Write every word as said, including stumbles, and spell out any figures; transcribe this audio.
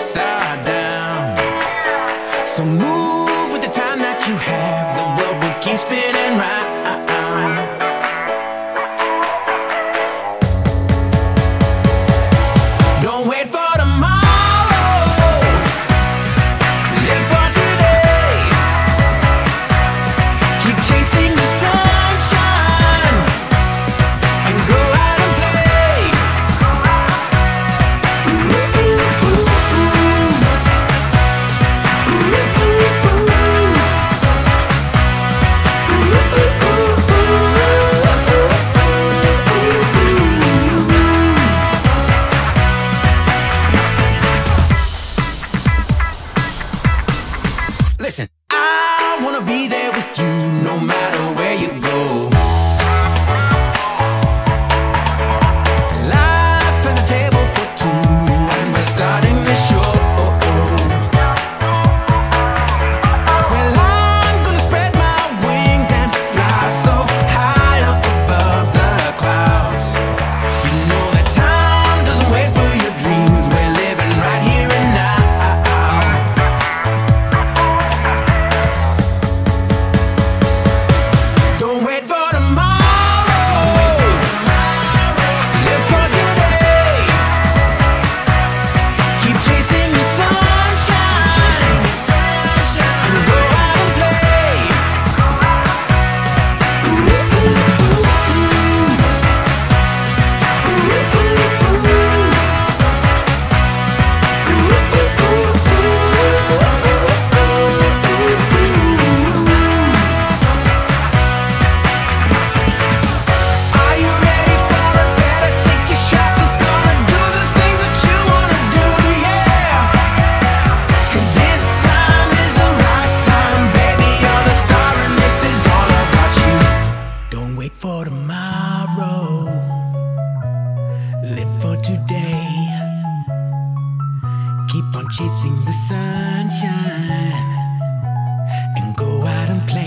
upside down. So move with the time that you have. The world will keep spinning round. Don't wait for tomorrow. Live for today. Keep chasing the sunshine and go out and play. Listen, I wanna be there with you no matter where you go. Life is a table for two, and we're starting the show. Well, I'm gonna spread my wings and fly so high up above the clouds. You know that time doesn't wait for your dreams. We're living right here and now. Don't wait for tomorrow. Live for today. Keep chasing the sunshine and go out and play. Are you ready for it? Better take your shot. It's gonna do the things that you wanna do, yeah. 'Cause this time is the right time, baby. You're the star and this is all about you. Don't wait for tomorrow. Live for today. Keep on chasing the sunshine and go out and play.